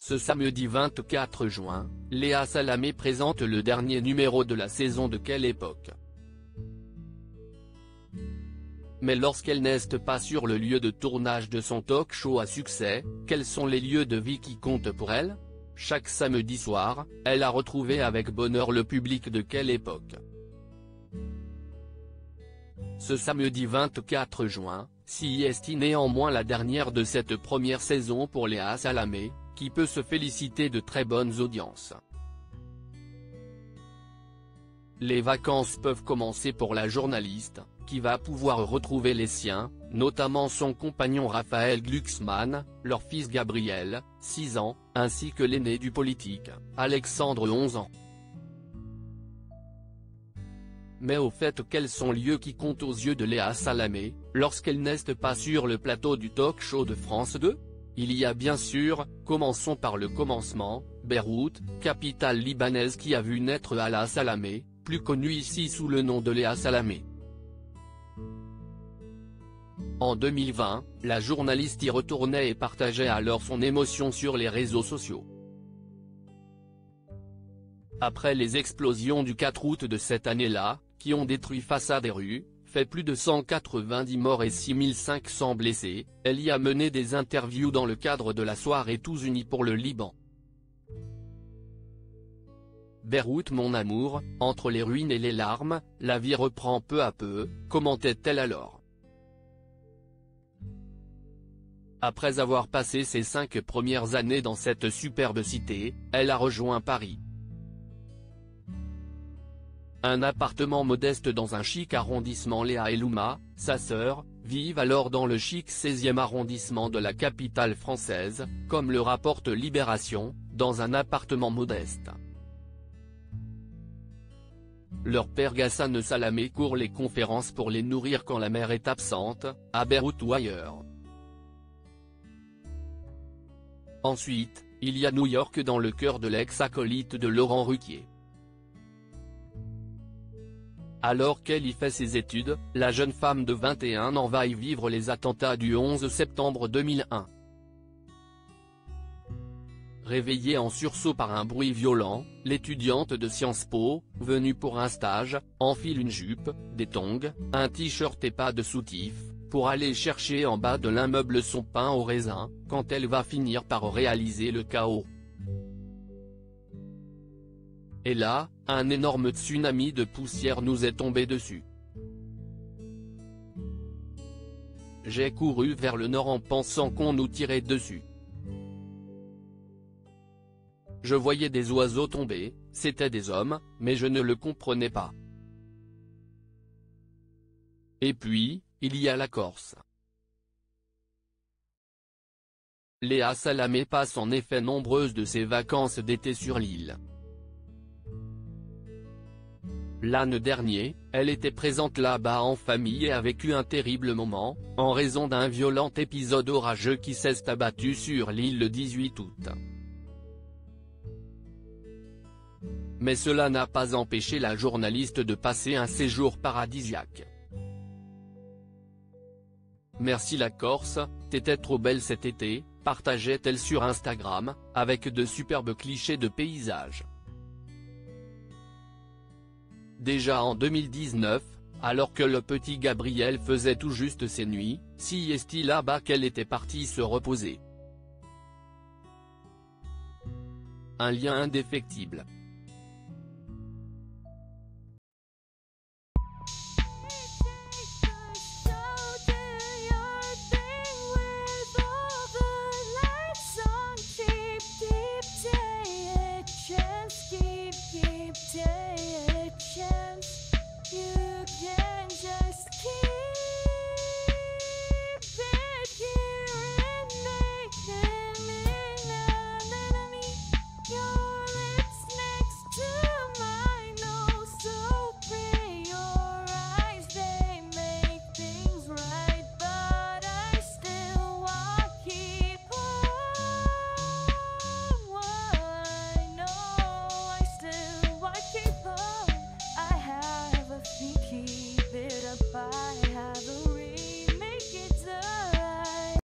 Ce samedi 24 juin, Léa Salamé présente le dernier numéro de la saison de Quelle époque. Mais lorsqu'elle n'est pas sur le lieu de tournage de son talk-show à succès, quels sont les lieux de vie qui comptent pour elle? Chaque samedi soir, elle a retrouvé avec bonheur le public de Quelle époque. Ce samedi 24 juin, si est néanmoins la dernière de cette première saison pour Léa Salamé, qui peut se féliciter de très bonnes audiences. Les vacances peuvent commencer pour la journaliste, qui va pouvoir retrouver les siens, notamment son compagnon Raphaël Glucksmann, leur fils Gabriel, 6 ans, ainsi que l'aîné du politique, Alexandre 11 ans. Mais au fait, quels sont les lieux qui comptent aux yeux de Léa Salamé, lorsqu'elle n'est pas sur le plateau du talk-show de France 2? Il y a bien sûr, commençons par le commencement, Beyrouth, capitale libanaise qui a vu naître Léa Salamé, plus connue ici sous le nom de Léa Salamé. En 2020, la journaliste y retournait et partageait alors son émotion sur les réseaux sociaux. Après les explosions du 4 août de cette année-là, qui ont détruit façades et rues, fait plus de 190 morts et 6500 blessés, elle y a mené des interviews dans le cadre de la soirée Tous Unis pour le Liban. Beyrouth mon amour, entre les ruines et les larmes, la vie reprend peu à peu, commentait-elle alors. Après avoir passé ses 5 premières années dans cette superbe cité, elle a rejoint Paris. Un appartement modeste dans un chic arrondissement. Léa et Louma, sa sœur, vivent alors dans le chic 16e arrondissement de la capitale française, comme le rapporte Libération, dans un appartement modeste. Leur père Ghassan Salamé court les conférences pour les nourrir quand la mère est absente, à Beyrouth ou ailleurs. Ensuite, il y a New York dans le cœur de l'ex-acolyte de Laurent Ruquier. Alors qu'elle y fait ses études, la jeune femme de 21 ans va y vivre les attentats du 11 septembre 2001. Réveillée en sursaut par un bruit violent, l'étudiante de Sciences Po, venue pour un stage, enfile une jupe, des tongs, un t-shirt et pas de soutif, pour aller chercher en bas de l'immeuble son pain au raisin, quand elle va finir par réaliser le chaos. Et là, un énorme tsunami de poussière nous est tombé dessus. J'ai couru vers le nord en pensant qu'on nous tirait dessus. Je voyais des oiseaux tomber, c'étaient des hommes, mais je ne le comprenais pas. Et puis, il y a la Corse. Léa Salamé passe en effet nombreuses de ses vacances d'été sur l'île. L'année dernière, elle était présente là-bas en famille et a vécu un terrible moment, en raison d'un violent épisode orageux qui s'est abattu sur l'île le 18 août. Mais cela n'a pas empêché la journaliste de passer un séjour paradisiaque. Merci la Corse, t'étais trop belle cet été, partageait-elle sur Instagram, avec de superbes clichés de paysages. Déjà en 2019, alors que le petit Gabriel faisait tout juste ses nuits, si est là-bas qu'elle était partie se reposer. Un lien indéfectible.